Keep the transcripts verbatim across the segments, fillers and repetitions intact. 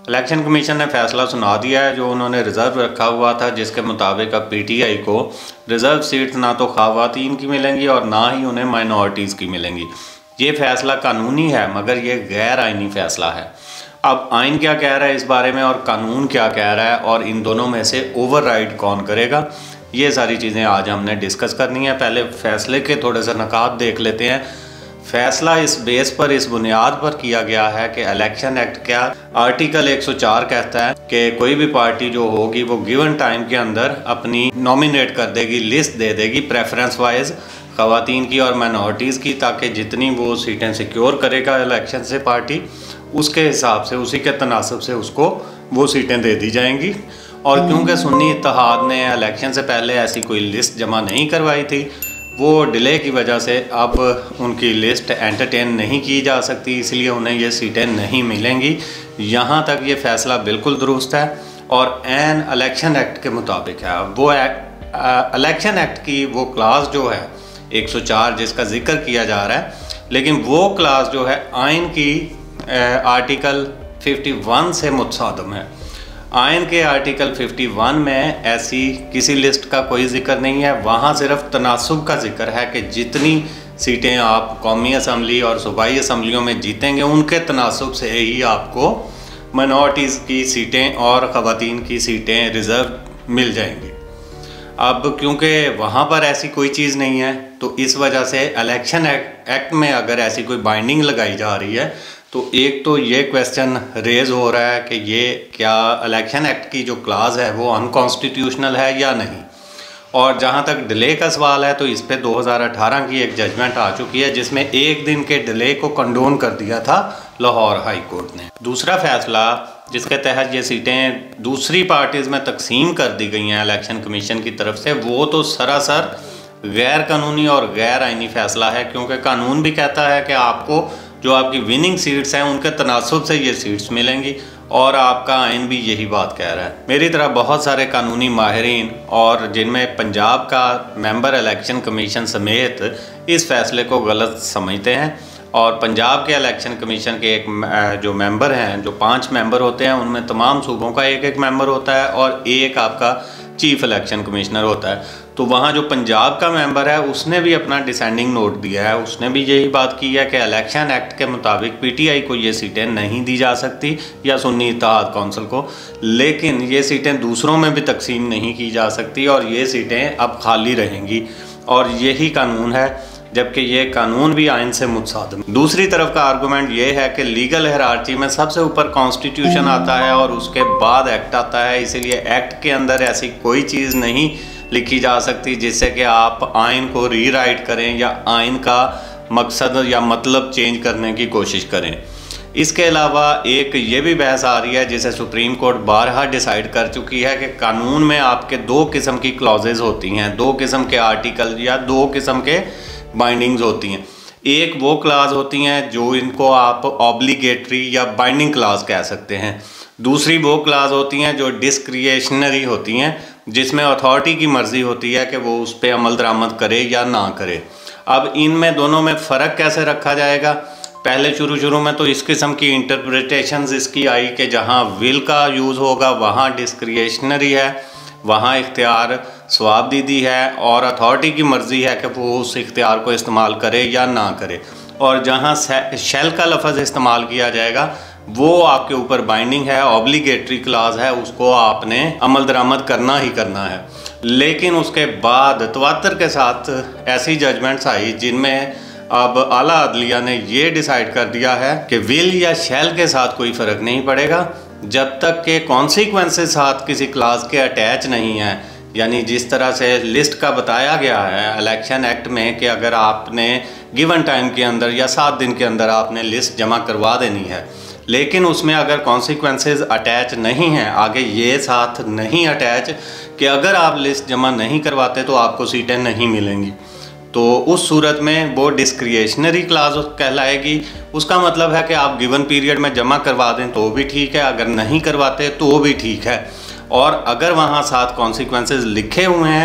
Election commission ने फैसला सुना दिया है जो उन्होंने रिज़र्व रखा हुआ था, जिसके मुताबिक अब पीटीआई को रिज़र्व सीट ना तो ख़वातीन की मिलेंगी और ना ही उन्हें माइनॉरिटीज़ की मिलेंगी। ये फ़ैसला कानूनी है मगर ये गैर आइनी फ़ैसला है। अब आइन क्या कह रहा है इस बारे में और कानून क्या कह रहा है और इन दोनों में से ओवरराइड कौन करेगा, ये सारी चीज़ें आज हमने डिस्कस करनी है। पहले फ़ैसले के थोड़े से नकात देख लेते हैं। फैसला इस बेस पर, इस बुनियाद पर किया गया है कि इलेक्शन एक्ट क्या आर्टिकल एक सौ चार कहता है कि कोई भी पार्टी जो होगी वो गिवन टाइम के अंदर अपनी नॉमिनेट कर देगी, लिस्ट दे देगी प्रेफरेंस वाइज ख़वातीन की और माइनॉरिटीज़ की, ताकि जितनी वो सीटें सिक्योर करेगा इलेक्शन से पार्टी, उसके हिसाब से, उसी के तनासब से उसको वो सीटें दे दी जाएंगी। और क्योंकि सुन्नी इत्तेहाद ने इलेक्शन से पहले ऐसी कोई लिस्ट जमा नहीं करवाई थी, वो डिले की वजह से अब उनकी लिस्ट एंटरटेन नहीं की जा सकती, इसलिए उन्हें ये सीटें नहीं मिलेंगी। यहाँ तक ये फ़ैसला बिल्कुल दुरुस्त है और एन इलेक्शन एक्ट के मुताबिक है। वो इलेक्शन एक्ट की वो क्लास जो है एक सौ चार जिसका जिक्र किया जा रहा है, लेकिन वो क्लास जो है आइन की आर्टिकल इक्यावन से मुतसादम है। आइन के आर्टिकल इक्यावन में ऐसी किसी लिस्ट का कोई जिक्र नहीं है। वहाँ सिर्फ तनासुब का जिक्र है कि जितनी सीटें आप कौमी असम्बली और सूबाई असम्बलियों में जीतेंगे उनके तनासुब से ही आपको माइनॉरिटीज़ की सीटें और ख़वातीन की सीटें रिज़र्व मिल जाएंगी। अब क्योंकि वहाँ पर ऐसी कोई चीज़ नहीं है तो इस वजह से इलेक्शन एक्ट में अगर ऐसी कोई बाइंडिंग लगाई जा रही है तो एक तो ये क्वेश्चन रेज़ हो रहा है कि ये क्या इलेक्शन एक्ट की जो क्लास है वो अनकॉन्स्टिट्यूशनल है या नहीं। और जहाँ तक डिले का सवाल है तो इस पे दो हज़ार अठारह की एक जजमेंट आ चुकी है जिसमें एक दिन के डिले को कंडोन कर दिया था लाहौर हाई कोर्ट ने। दूसरा फैसला जिसके तहत ये सीटें दूसरी पार्टीज़ में तकसीम कर दी गई हैं इलेक्शन कमीशन की तरफ से, वो तो सरासर गैर कानूनी और गैर आइनी फ़ैसला है, क्योंकि कानून भी कहता है कि आपको जो आपकी विनिंग सीट्स हैं उनके तनासुब से ये सीट्स मिलेंगी और आपका आइन भी यही बात कह रहा है। मेरी तरह बहुत सारे कानूनी माहिरीन और जिनमें पंजाब का मेंबर इलेक्शन कमीशन समेत इस फैसले को गलत समझते हैं और पंजाब के इलेक्शन कमीशन के एक जो मेंबर हैं, जो पांच मेंबर होते हैं, उनमें तमाम सूबों का एक एक मेंबर होता है और एक आपका चीफ इलेक्शन कमिश्नर होता है। तो वहाँ जो पंजाब का मेंबर है उसने भी अपना डिसेंडिंग नोट दिया है, उसने भी यही बात की है कि इलेक्शन एक्ट के मुताबिक पीटीआई को ये सीटें नहीं दी जा सकती या सुन्नी इत्तेहाद कौंसिल को, लेकिन ये सीटें दूसरों में भी तकसीम नहीं की जा सकती और ये सीटें अब खाली रहेंगी और यही कानून है, जबकि ये कानून भी आइन से मुतसादिम। दूसरी तरफ का आर्गूमेंट ये है कि लीगल हायरार्की में सबसे ऊपर कॉन्स्टिट्यूशन आता है और उसके बाद एक्ट आता है, इसीलिए एक्ट के अंदर ऐसी कोई चीज़ नहीं लिखी जा सकती जिससे कि आप आइन को रीराइट करें या आइन का मकसद या मतलब चेंज करने की कोशिश करें। इसके अलावा एक ये भी बहस आ रही है जिसे सुप्रीम कोर्ट बारहा डिसाइड कर चुकी है कि कानून में आपके दो किस्म की क्लॉजेज होती हैं, दो किस्म के आर्टिकल या दो किस्म के बाइंडिंग्स होती हैं। एक वो क्लास होती हैं जो इनको आप ऑब्लिगेटरी या बाइंडिंग क्लास कह सकते हैं, दूसरी वो क्लास होती हैं जो डिस्क्रिशनरी होती हैं जिसमें अथॉरिटी की मर्ज़ी होती है कि वो उस पर अमल दरामद करे या ना करे। अब इनमें दोनों में फ़र्क कैसे रखा जाएगा? पहले शुरू शुरू में तो इस किस्म की इंटरप्रिटेशंस इसकी आई कि जहाँ विल का यूज़ होगा वहाँ डिस्क्रिशनरी है, वहाँ इख्तियार स्वाब दीदी है और अथॉरिटी की मर्ज़ी है कि वो उस इख्तियार को इस्तेमाल करे या ना करे, और जहाँ शेल का लफ्ज़ इस्तेमाल किया जाएगा वो आपके ऊपर बाइंडिंग है, ऑब्लिगेटरी क्लास है, उसको आपने अमल दरामद करना ही करना है। लेकिन उसके बाद तवातर के साथ ऐसी जजमेंट्स आई जिनमें अब आला अदलिया ने ये डिसाइड कर दिया है कि विल या शेल के साथ कोई फ़र्क नहीं पड़ेगा जब तक के कॉन्सिक्वेंसेस साथ किसी क्लास के अटैच नहीं है। यानी जिस तरह से लिस्ट का बताया गया है इलेक्शन एक्ट में कि अगर आपने गिवन टाइम के अंदर या सात दिन के अंदर आपने लिस्ट जमा करवा देनी है, लेकिन उसमें अगर कॉन्सिक्वेंसेस अटैच नहीं हैं, आगे ये साथ नहीं अटैच कि अगर आप लिस्ट जमा नहीं करवाते तो आपको सीटें नहीं मिलेंगी, तो उस सूरत में वो डिस्क्रिशनरी क्लास कहलाएगी। उसका मतलब है कि आप गिवन पीरियड में जमा करवा दें तो भी ठीक है, अगर नहीं करवाते तो भी ठीक है। और अगर वहाँ साथ कॉन्सिक्वेंसेस लिखे हुए हैं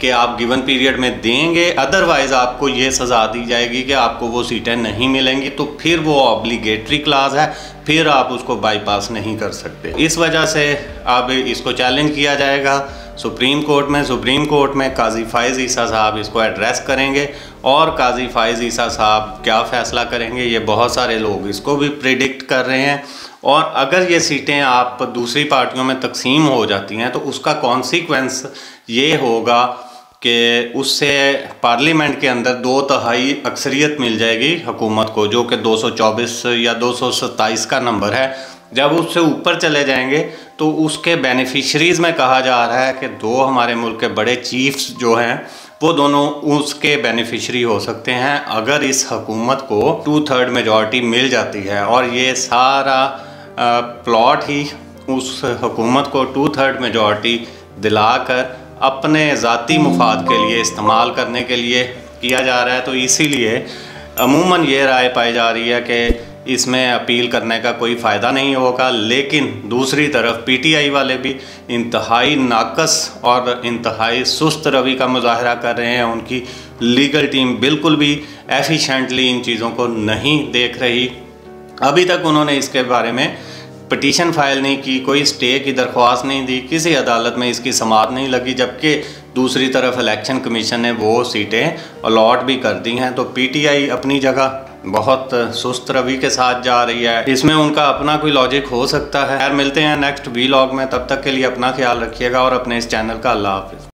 कि आप गिवन पीरियड में देंगे, अदरवाइज़ आपको ये सज़ा दी जाएगी कि आपको वो सीटें नहीं मिलेंगी, तो फिर वो ऑब्लिगेटरी क्लास है, फिर आप उसको बाईपास नहीं कर सकते। इस वजह से अब इसको चैलेंज किया जाएगा सुप्रीम कोर्ट में। सुप्रीम कोर्ट में काजी फाइज़ ईसा साहब इसको एड्रेस करेंगे और काजी फाइज़ ईसा साहब क्या फ़ैसला करेंगे ये बहुत सारे लोग इसको भी प्रिडिक्ट कर रहे हैं। और अगर ये सीटें आप दूसरी पार्टियों में तकसीम हो जाती हैं तो उसका कॉन्सिक्वेंस ये होगा कि उससे पार्लियामेंट के अंदर दो तिहाई अक्सरियत मिल जाएगी हुकूमत को, जो कि दो सौ चौबीस या दो सौ सत्ताईस का नंबर है। जब उससे ऊपर चले जाएंगे तो उसके बेनिफिशरीज़ में कहा जा रहा है कि दो हमारे मुल्क के बड़े चीफ्स जो हैं वो दोनों उसके बेनिफिशरी हो सकते हैं अगर इस हुकूमत को टू थर्ड मेजॉरिटी मिल जाती है। और ये सारा प्लॉट ही उस हुकूमत को टू थर्ड मेजॉरिटी दिलाकर अपने ज़ाती मुफाद के लिए इस्तेमाल करने के लिए किया जा रहा है। तो इसीलिए अमूमन ये राय पाई जा रही है कि इसमें अपील करने का कोई फ़ायदा नहीं होगा। लेकिन दूसरी तरफ पीटीआई वाले भी इंतहाई नाकस और इंतहाई सुस्त रवि का मुजाहरा कर रहे हैं। उनकी लीगल टीम बिल्कुल भी एफिशिएंटली इन चीज़ों को नहीं देख रही। अभी तक उन्होंने इसके बारे में पिटीशन फाइल नहीं की, कोई स्टे की दरख्वास्त नहीं दी, किसी अदालत में इसकी समाअत नहीं लगी, जबकि दूसरी तरफ इलेक्शन कमीशन ने वो सीटें अलॉट भी कर दी हैं। तो पीटीआई अपनी जगह बहुत सुस्त रवि के साथ जा रही है, इसमें उनका अपना कोई लॉजिक हो सकता है। खैर मिलते हैं नेक्स्ट वीलॉग में, तब तक के लिए अपना ख्याल रखिएगा और अपने इस चैनल का अल्लाह हाफ़िज़।